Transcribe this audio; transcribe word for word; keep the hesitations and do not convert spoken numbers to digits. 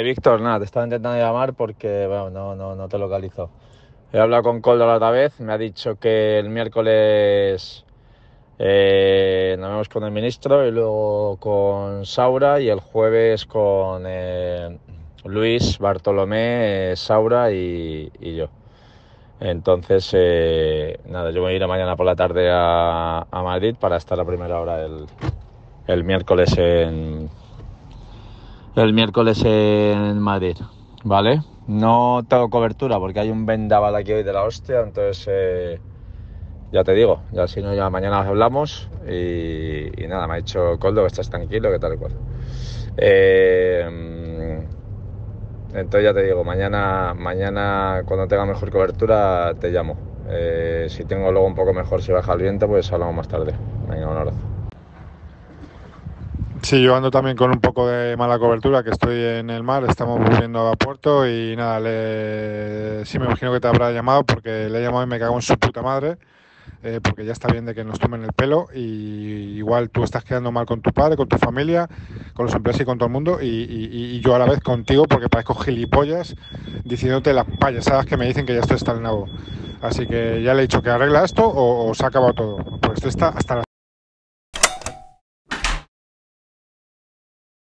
Eh, Víctor, nada, te estaba intentando llamar porque bueno, no, no, no te localizo. He hablado con Coldo la otra vez, me ha dicho que el miércoles eh, nos vemos con el ministro y luego con Saura y el jueves con eh, Luis, Bartolomé, eh, Saura y, y yo. Entonces, eh, nada, yo voy a ir mañana por la tarde a, a Madrid para estar a primera hora el, el miércoles en el miércoles en Madrid, ¿vale? No tengo cobertura porque hay un vendaval aquí hoy de la hostia, entonces eh, ya te digo, ya si no ya mañana hablamos y, y nada, me ha dicho Coldo que estás tranquilo, que tal y cual. Eh, entonces ya te digo, mañana, mañana cuando tenga mejor cobertura te llamo. Eh, si tengo luego un poco mejor, si baja el viento, pues hablamos más tarde. Venga, un abrazo. Sí, yo ando también con un poco de mala cobertura, que estoy en el mar, estamos volviendo a puerto y nada, le... sí me imagino que te habrá llamado porque le he llamado y me cago en su puta madre, eh, porque ya está bien de que nos tomen el pelo y igual tú estás quedando mal con tu padre, con tu familia, con los empleados y con todo el mundo y, y, y yo a la vez contigo porque parezco gilipollas diciéndote las payasadas que me dicen que ya estoy hasta el nabo. Así que ya le he dicho que arregla esto o, o se ha acabado todo, pues esto está hasta la